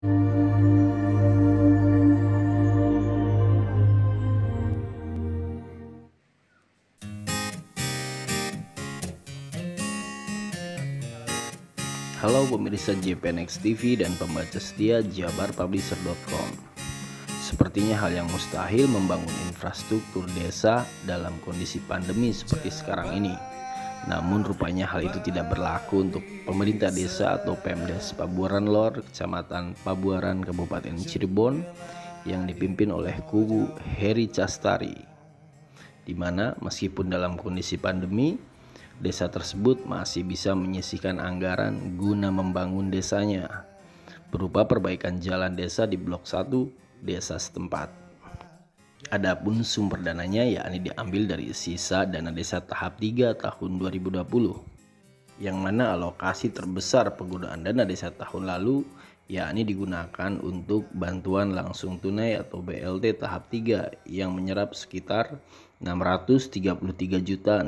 Halo pemirsa JPNX TV dan pembaca setia jabarpublisher.com. Sepertinya hal yang mustahil membangun infrastruktur desa dalam kondisi pandemi seperti sekarang ini. Namun rupanya hal itu tidak berlaku untuk pemerintah desa atau Pemdes Pabuaran Lor, Kecamatan Pabuaran, Kabupaten Cirebon yang dipimpin oleh Kubu Heri Castari. Di mana meskipun dalam kondisi pandemi, desa tersebut masih bisa menyisihkan anggaran guna membangun desanya berupa perbaikan jalan desa di blok 1 desa setempat. Adapun sumber dananya yakni diambil dari sisa dana desa tahap 3 tahun 2020, yang mana alokasi terbesar penggunaan dana desa tahun lalu yakni digunakan untuk bantuan langsung tunai atau BLT tahap 3 yang menyerap sekitar Rp633.600.000.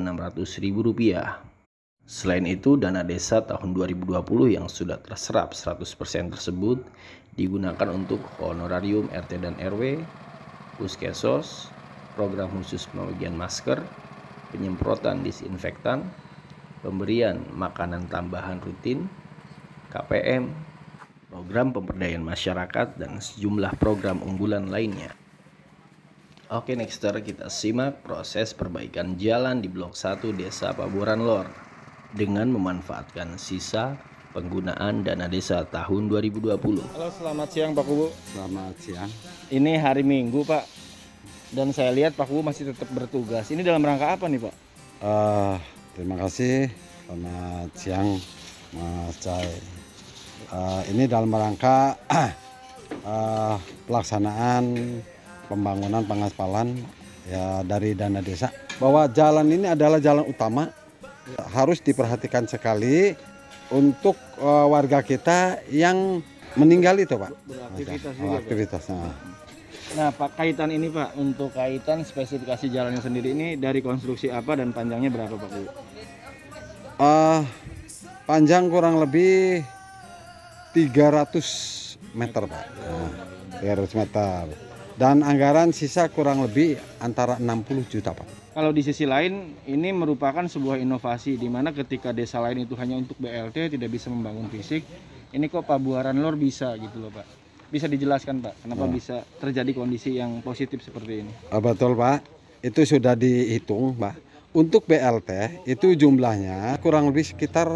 Selain itu, dana desa tahun 2020 yang sudah terserap 100% tersebut digunakan untuk honorarium RT dan RW, puskesos, program khusus pembagian masker, penyemprotan disinfektan, pemberian makanan tambahan rutin, KPM, program pemberdayaan masyarakat, dan sejumlah program unggulan lainnya. Oke, nexter kita simak proses perbaikan jalan di blok 1 desa Pabuaran Lor dengan memanfaatkan sisa penggunaan dana desa tahun 2020. Halo, selamat siang Pak Kubu. Selamat siang. Ini hari Minggu Pak, dan saya lihat Pak Kubu masih tetap bertugas. Ini dalam rangka apa nih Pak? Terima kasih. Selamat siang Mas Cai. Ini dalam rangka pelaksanaan pembangunan pengaspalan ya dari dana desa. Bahwa jalan ini adalah jalan utama, harus diperhatikan sekali untuk warga kita yang meninggal itu Pak. Beraktivitas juga. Aktivitasnya. Nah Pak, kaitan ini Pak, untuk kaitan spesifikasi jalannya sendiri ini dari konstruksi apa dan panjangnya berapa Pak Kubu? Panjang kurang lebih 300 meter Pak. 300 meter. Dan anggaran sisa kurang lebih antara 60 juta Pak. Kalau di sisi lain, ini merupakan sebuah inovasi di mana ketika desa lain itu hanya untuk BLT, tidak bisa membangun fisik. Ini kok Pabuaran Lor bisa gitu loh Pak. Bisa dijelaskan Pak, kenapa bisa terjadi kondisi yang positif seperti ini? Betul Pak, itu sudah dihitung Pak. Untuk BLT itu jumlahnya kurang lebih sekitar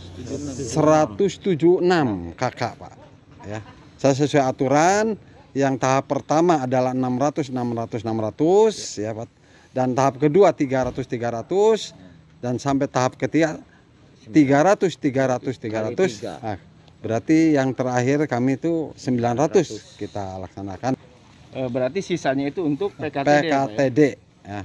176 kakak Pak. Ya, saya sesuai aturan. Yang tahap pertama adalah 600 ya Pak. Dan tahap kedua 300 dan sampai tahap ketiga 300. Nah, berarti yang terakhir kami itu 900 kita laksanakan. Berarti sisanya itu untuk PKTD ya?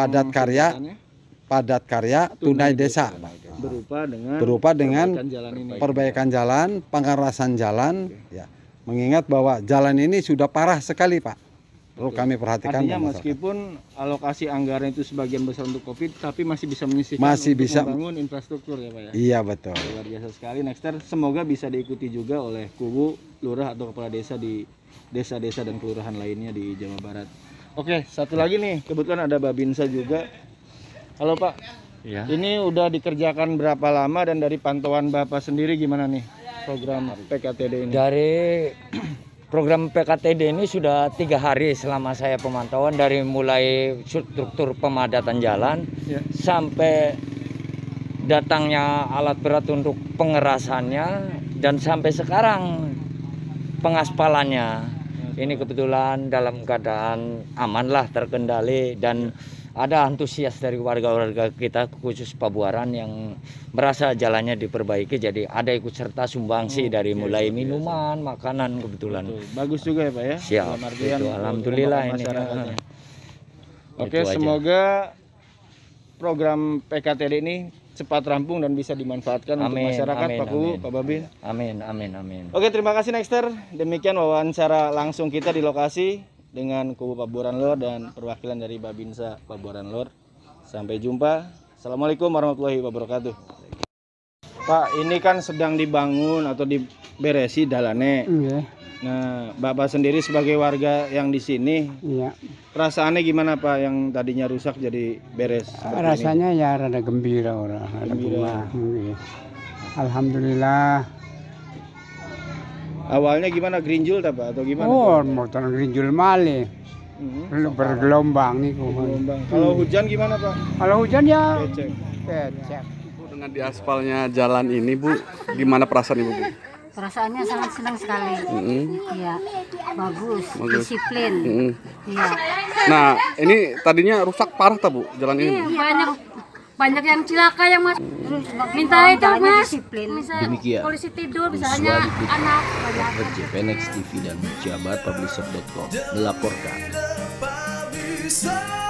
Padat karya tunai desa berupa dengan perbaikan jalan, pengerasan jalan ya. Mengingat bahwa jalan ini sudah parah sekali Pak, perlu kami perhatikan. Artinya meskipun alokasi anggaran itu sebagian besar untuk COVID, tapi masih bisa menyisihkan membangun infrastruktur ya Pak ya? Iya betul. Luar biasa sekali. Nexter, semoga bisa diikuti juga oleh Kubu, lurah atau kepala desa di desa-desa dan kelurahan lainnya di Jawa Barat. Oke, satu lagi nih, kebetulan ada Babinsa juga. Halo Pak, ya. Ini udah dikerjakan berapa lama dan dari pantauan Bapak sendiri gimana nih? Program PKTD ini? Dari program PKTD ini sudah 3 hari selama saya pemantauan, dari mulai struktur pemadatan jalan sampai datangnya alat berat untuk pengerasannya dan sampai sekarang pengaspalannya. Ini kebetulan dalam keadaan aman lah, terkendali, dan ada antusias dari warga-warga kita khusus Pabuaran yang merasa jalannya diperbaiki, jadi ada ikut serta sumbangsi dari mulai minuman, makanan kebetulan. Betul. Bagus juga ya Pak ya. Siap. Itu, alhamdulillah ini. Oke, semoga program PKTD ini cepat rampung dan bisa dimanfaatkan untuk masyarakat Pak Kubu, Pak Babin. Amin. Oke, terima kasih Nexter. Demikian wawancara langsung kita di lokasi dengan Kubu Pabuaran Lor dan perwakilan dari Babinsa Pabuaran Lor. Sampai jumpa. Assalamualaikum warahmatullahi wabarakatuh. Pak, ini kan sedang dibangun atau diberesi dalane. Iya, Nah, Bapak sendiri sebagai warga yang di sini, iya. perasaannya gimana Pak yang tadinya rusak jadi beres seperti ini? Rasanya ya rada gembira orang, rada Gembira. bunga. Iya. Alhamdulillah. Awalnya gimana, gerinjul tak Pak atau gimana? Oh, Pak? motor gerinjul malih. Bergelombang nih. Gelombang. Kalau hujan gimana Pak? Kalau hujan ya Becek. becek. Dengan diaspalnya jalan ini Bu, gimana perasaan Ibu Bu? Perasaannya sangat senang sekali. Iya, bagus, Bagus. disiplin. Iya. Nah, ini tadinya rusak parah tak Bu jalan ini? Bu? Banyak yang cilaka yang mas minta itu mas. Disiplin. Demikian Polisi tidur, Wiswali misalnya Putra, anak. reporter JPNX TV dan jabarpublisher.com melaporkan. bisa